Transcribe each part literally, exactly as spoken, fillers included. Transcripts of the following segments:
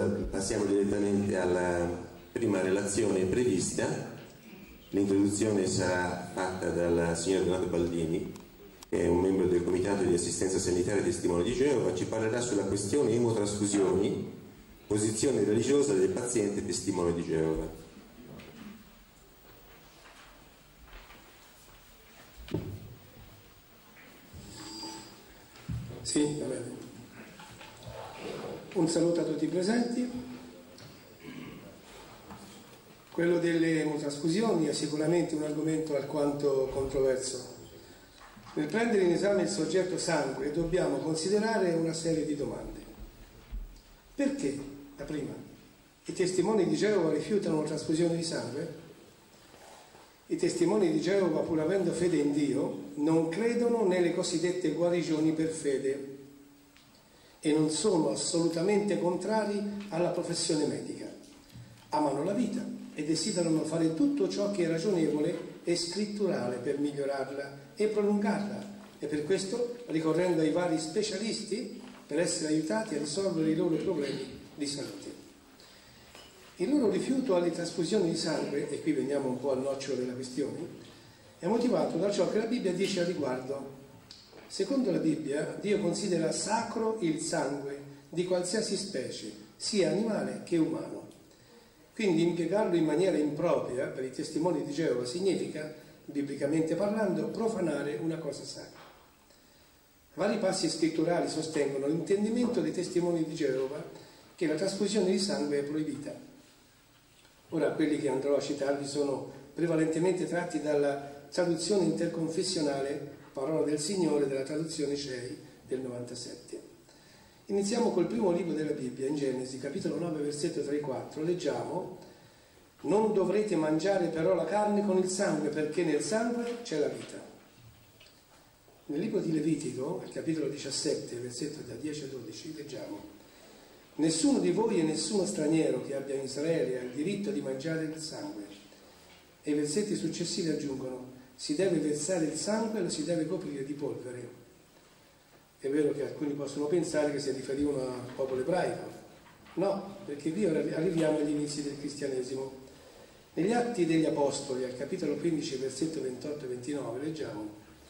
passiamo direttamente alla prima relazione prevista. L'introduzione sarà fatta dal signor Donato Baldini, che è un membro del Comitato di Assistenza Sanitaria Testimoni di Geova. Ci parlerà sulla questione emotrasfusioni, posizione religiosa del paziente Testimone di Geova. Sì, va bene. Un saluto a tutti i presenti. Quello delle emotrasfusioni è sicuramente un argomento alquanto controverso. Nel prendere in esame il soggetto sangue dobbiamo considerare una serie di domande. Perché, la prima, i testimoni di Geova rifiutano la trasfusione di sangue? I testimoni di Geova, pur avendo fede in Dio, non credono nelle cosiddette guarigioni per fede e non sono assolutamente contrari alla professione medica. Amano la vita e desiderano fare tutto ciò che è ragionevole e scritturale per migliorarla e prolungarla, e per questo ricorrendo ai vari specialisti per essere aiutati a risolvere i loro problemi di salute. Il loro rifiuto alle trasfusioni di sangue, e qui veniamo un po' al nocciolo della questione, è motivato da ciò che la Bibbia dice al riguardo. Secondo la Bibbia, Dio considera sacro il sangue di qualsiasi specie, sia animale che umano. Quindi impiegarlo in maniera impropria per i testimoni di Geova significa, biblicamente parlando, profanare una cosa sacra. Vari passi scritturali sostengono l'intendimento dei testimoni di Geova che la trasfusione di sangue è proibita. Ora, quelli che andrò a citarvi sono prevalentemente tratti dalla traduzione interconfessionale Parola del Signore della traduzione C E I del novantasette. Iniziamo col primo libro della Bibbia, in Genesi, capitolo nove, versetto tre e quattro. Leggiamo: non dovrete mangiare però la carne con il sangue, perché nel sangue c'è la vita. Nel libro di Levitico, al capitolo diciassette, versetto da dieci a dodici, leggiamo: nessuno di voi e nessuno straniero che abbia in Israele ha il diritto di mangiare il sangue. E i versetti successivi aggiungono: si deve versare il sangue e lo si deve coprire di polvere. È vero che alcuni possono pensare che si riferivano al popolo ebraico. No, perché qui ora arriviamo agli inizi del cristianesimo. Negli Atti degli Apostoli, al capitolo quindici, versetto ventotto e ventinove, leggiamo: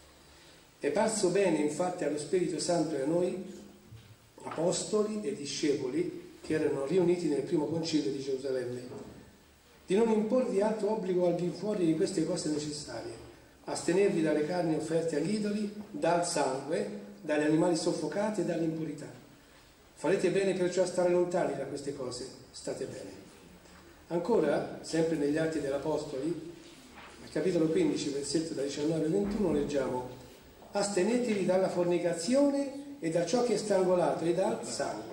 è parso bene infatti allo Spirito Santo e a noi, apostoli e discepoli che erano riuniti nel primo concilio di Gerusalemme, di non imporvi altro obbligo al di fuori di queste cose necessarie: astenervi dalle carni offerte agli idoli, dal sangue, dagli animali soffocati e dall'impurità. Farete bene perciò a stare lontani da queste cose, state bene. Ancora, sempre negli Atti degli Apostoli, al capitolo quindici, versetto da diciannove a ventuno, leggiamo: astenetevi dalla fornicazione e da ciò che è strangolato e dal sangue.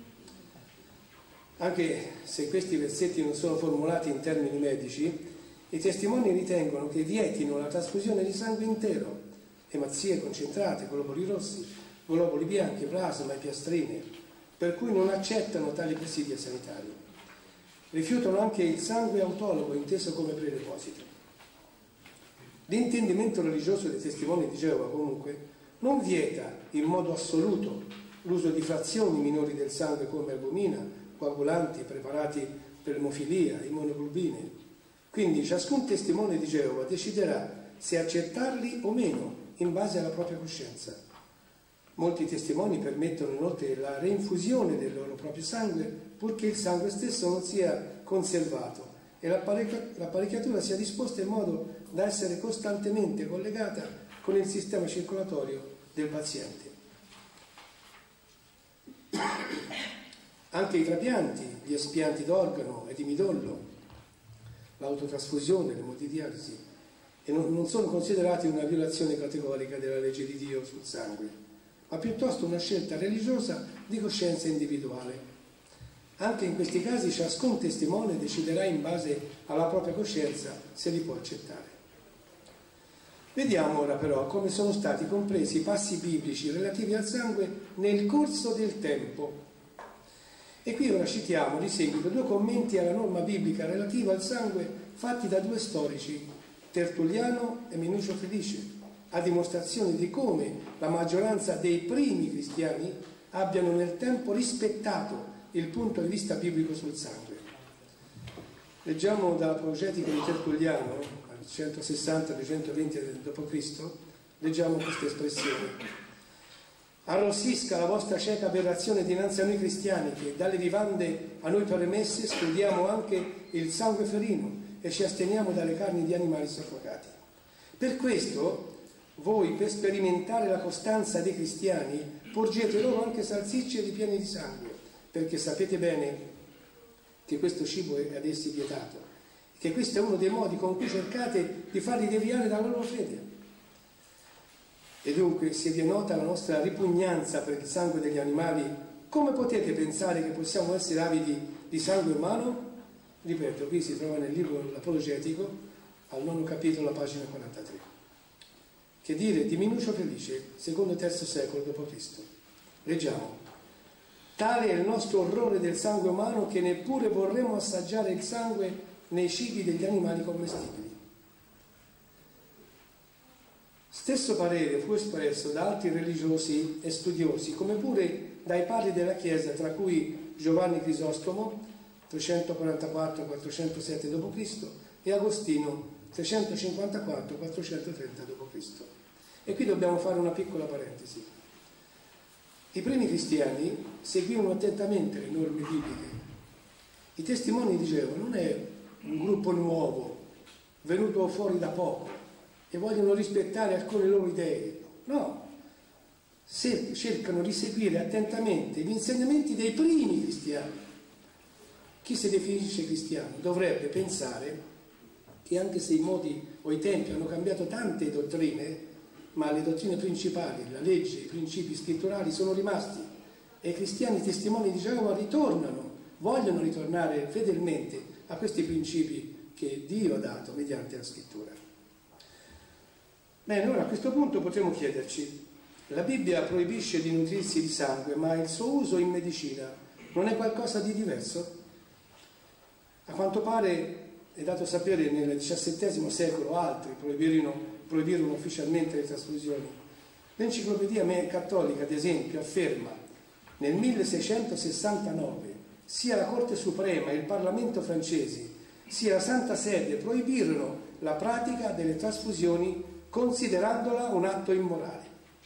Anche se questi versetti non sono formulati in termini medici, i testimoni ritengono che vietino la trasfusione di sangue intero, emazzie concentrate, globuli rossi, globuli bianchi, plasma e piastrine, per cui non accettano tali presidi sanitari. Rifiutano anche il sangue autologo, inteso come predeposito. L'intendimento religioso dei testimoni di Geova, comunque, non vieta in modo assoluto l'uso di frazioni minori del sangue come albumina, coagulanti, preparati per emofilia, immunoglobine. Quindi ciascun testimone di Geova deciderà se accettarli o meno in base alla propria coscienza. Molti testimoni permettono inoltre la reinfusione del loro proprio sangue, purché il sangue stesso non sia conservato e l'apparecchiatura sia disposta in modo da essere costantemente collegata con il sistema circolatorio del paziente. Anche i trapianti, gli espianti d'organo e di midollo, l'autotrasfusione, l'emodialisi, e non, non sono considerati una violazione categorica della legge di Dio sul sangue, ma piuttosto una scelta religiosa di coscienza individuale. Anche in questi casi ciascun testimone deciderà in base alla propria coscienza se li può accettare. Vediamo ora però come sono stati compresi i passi biblici relativi al sangue nel corso del tempo. E qui ora citiamo di seguito due commenti alla norma biblica relativa al sangue fatti da due storici, Tertulliano e Minucio Felice, a dimostrazione di come la maggioranza dei primi cristiani abbiano nel tempo rispettato il punto di vista biblico sul sangue. Leggiamo dall'Apologetico di Tertulliano, al centosessanta duecentoventi dopo Cristo, leggiamo questa espressione: arrossisca la vostra cieca aberrazione dinanzi a noi cristiani, che dalle vivande a noi permesse escludiamo anche il sangue ferino e ci asteniamo dalle carni di animali soffocati. Per questo voi, per sperimentare la costanza dei cristiani, porgete loro anche salsicce ripiene di sangue, perché sapete bene che questo cibo è ad essi vietato, che questo è uno dei modi con cui cercate di farli deviare dalla loro fede. E dunque, se vi è nota la nostra ripugnanza per il sangue degli animali, come potete pensare che possiamo essere avidi di sangue umano? Ripeto, qui si trova nel libro L'Apologetico, al nono capitolo, pagina quarantatré. Che dire di Minucio Felice, secondo e terzo secolo dopo Cristo. Leggiamo: tale è il nostro orrore del sangue umano che neppure vorremmo assaggiare il sangue nei cibi degli animali commestibili. Stesso parere fu espresso da altri religiosi e studiosi, come pure dai padri della Chiesa, tra cui Giovanni Crisostomo, trecentoquarantaquattro quattrocentosette dopo Cristo, e Agostino, trecentocinquantaquattro quattrocentotrenta dopo Cristo. E qui dobbiamo fare una piccola parentesi. I primi cristiani seguivano attentamente le norme bibliche. I testimoni di Geova non è un gruppo nuovo, venuto fuori da poco, e vogliono rispettare alcune loro idee. No, se cercano di seguire attentamente gli insegnamenti dei primi cristiani. Chi si definisce cristiano dovrebbe pensare che anche se i modi o i tempi hanno cambiato tante dottrine, ma le dottrine principali, la legge, i principi scritturali sono rimasti, e i cristiani testimoni di Geova ritornano, vogliono ritornare fedelmente a questi principi che Dio ha dato mediante la scrittura. Bene, ora a questo punto potremo chiederci: la Bibbia proibisce di nutrirsi di sangue, ma il suo uso in medicina non è qualcosa di diverso? A quanto pare è dato sapere nel diciassettesimo secolo altri proibirono, proibirono ufficialmente le trasfusioni. L'Enciclopedia Cattolica, ad esempio, afferma: nel milleseicentosessantanove sia la Corte Suprema e il Parlamento francesi sia la Santa Sede proibirono la pratica delle trasfusioni considerandola un atto immorale.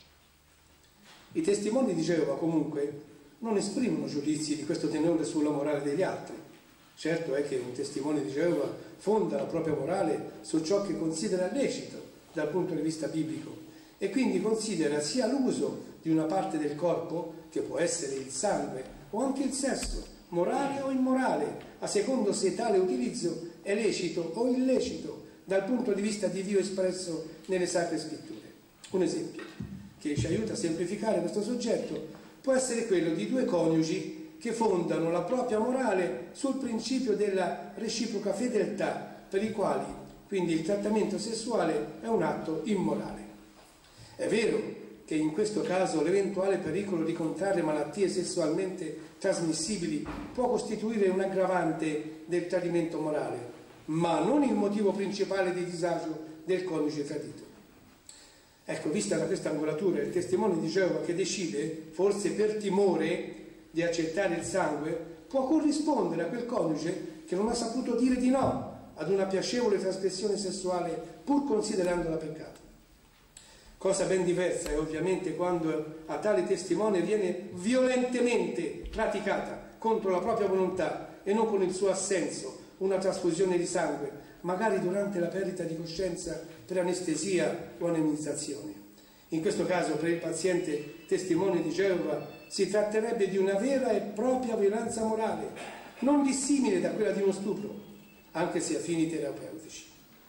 I testimoni di Geova comunque non esprimono giudizi di questo tenore sulla morale degli altri. Certo è che un testimone di Geova fonda la propria morale su ciò che considera lecito dal punto di vista biblico, e quindi considera sia l'uso di una parte del corpo, che può essere il sangue o anche il sesso, morale o immorale, a secondo se tale utilizzo è lecito o illecito dal punto di vista di Dio espresso nelle Sacre Scritture. Un esempio che ci aiuta a semplificare questo soggetto può essere quello di due coniugi che fondano la propria morale sul principio della reciproca fedeltà, per i quali quindi il trattamento sessuale è un atto immorale. È vero che in questo caso l'eventuale pericolo di contrarre malattie sessualmente trasmissibili può costituire un aggravante del tradimento morale, ma non il motivo principale di disagio del coniuge tradito. Ecco, vista da questa angolatura, il testimone di Geova che decide, forse per timore di accettare il sangue, può corrispondere a quel coniuge che non ha saputo dire di no ad una piacevole trasgressione sessuale pur considerandola peccato. Cosa ben diversa è ovviamente quando a tale testimone viene violentemente praticata contro la propria volontà e non con il suo assenso una trasfusione di sangue, magari durante la perdita di coscienza per anestesia o anemizzazione. In questo caso, per il paziente testimone di Geova, si tratterebbe di una vera e propria violenza morale, non dissimile da quella di uno stupro, anche se a fini terapeutici.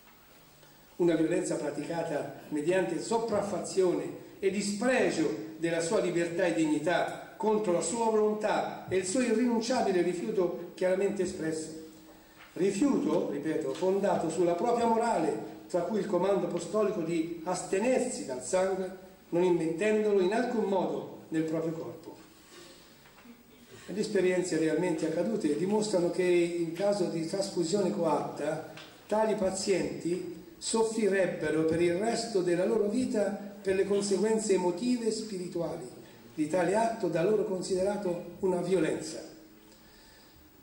Una violenza praticata mediante sopraffazione e dispregio della sua libertà e dignità contro la sua volontà e il suo irrinunciabile rifiuto chiaramente espresso. Rifiuto, ripeto, fondato sulla propria morale, tra cui il comando apostolico di astenersi dal sangue, non immettendolo in alcun modo nel proprio corpo. Le esperienze realmente accadute dimostrano che in caso di trasfusione coatta, tali pazienti soffrirebbero per il resto della loro vita per le conseguenze emotive e spirituali di tale atto da loro considerato una violenza.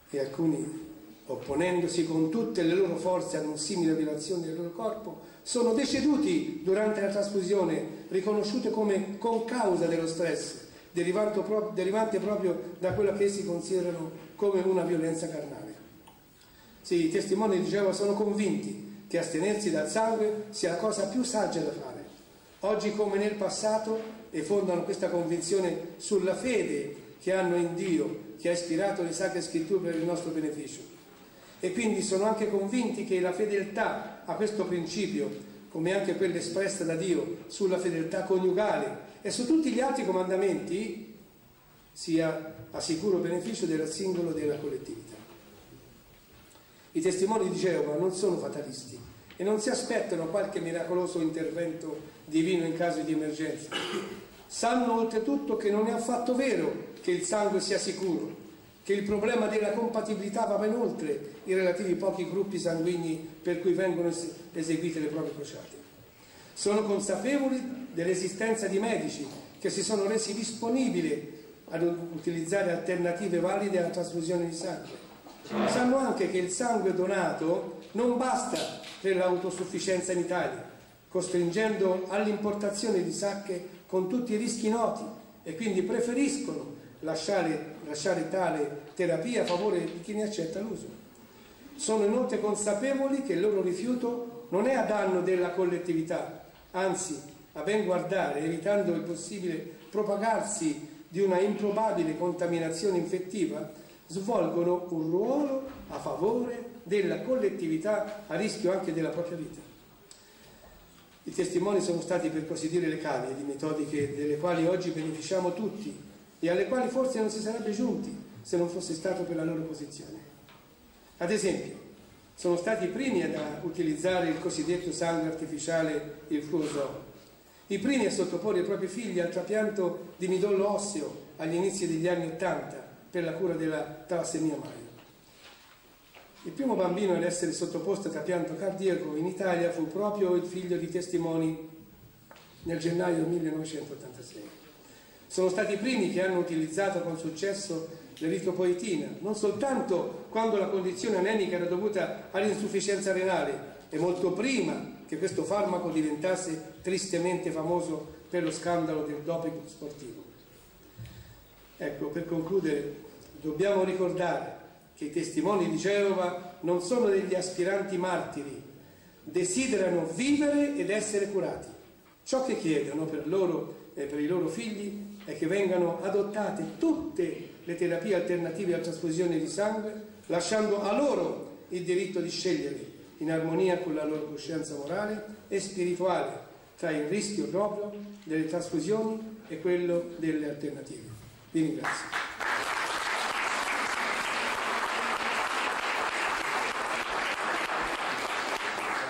e alcuni, opponendosi con tutte le loro forze ad un simile violazione del loro corpo, sono deceduti durante la trasfusione, riconosciute come concausa dello stress, derivante proprio da quello che essi considerano come una violenza carnale. Sì, i testimoni di Geova sono convinti che astenersi dal sangue sia la cosa più saggia da fare, oggi come nel passato, e fondano questa convinzione sulla fede che hanno in Dio, che ha ispirato le Sacre Scritture per il nostro beneficio. E quindi sono anche convinti che la fedeltà a questo principio, come anche quella espressa da Dio sulla fedeltà coniugale e su tutti gli altri comandamenti, sia a sicuro beneficio del singolo e della collettività. I testimoni di Geova non sono fatalisti e non si aspettano qualche miracoloso intervento divino in caso di emergenza. Sanno oltretutto che non è affatto vero che il sangue sia sicuro, che il problema della compatibilità va ben oltre i relativi pochi gruppi sanguigni per cui vengono eseguite le prove crociate. Sono consapevoli dell'esistenza di medici che si sono resi disponibili ad utilizzare alternative valide alla trasfusione di sangue. Sanno anche che il sangue donato non basta per l'autosufficienza in Italia, costringendo all'importazione di sacche con tutti i rischi noti, e quindi preferiscono lasciare, lasciare tale terapia a favore di chi ne accetta l'uso. Sono inoltre consapevoli che il loro rifiuto non è a danno della collettività, anzi, a ben guardare, evitando il possibile propagarsi di una improbabile contaminazione infettiva, svolgono un ruolo a favore della collettività a rischio anche della propria vita. I testimoni sono stati, per così dire, le cavie di metodiche delle quali oggi beneficiamo tutti e alle quali forse non si sarebbe giunti se non fosse stato per la loro posizione. Ad esempio, sono stati i primi ad utilizzare il cosiddetto sangue artificiale, il fluosol, i primi a sottoporre i propri figli al trapianto di midollo osseo agli inizi degli anni Ottanta per la cura della talassemia maio. Il primo bambino ad essere sottoposto a trapianto cardiaco in Italia fu proprio il figlio di testimoni nel gennaio millenovecentottantasei. Sono stati i primi che hanno utilizzato con successo l'eritropoetina, non soltanto quando la condizione anenica era dovuta all'insufficienza renale, e molto prima che questo farmaco diventasse tristemente famoso per lo scandalo del doping sportivo. Ecco, per concludere, dobbiamo ricordare che i testimoni di Geova non sono degli aspiranti martiri, desiderano vivere ed essere curati. Ciò che chiedono per loro e per i loro figli è che vengano adottate tutte le terapie alternative alla trasfusione di sangue, lasciando a loro il diritto di scegliere, in armonia con la loro coscienza morale e spirituale, tra il rischio proprio delle trasfusioni e quello delle alternative. Vi ringrazio.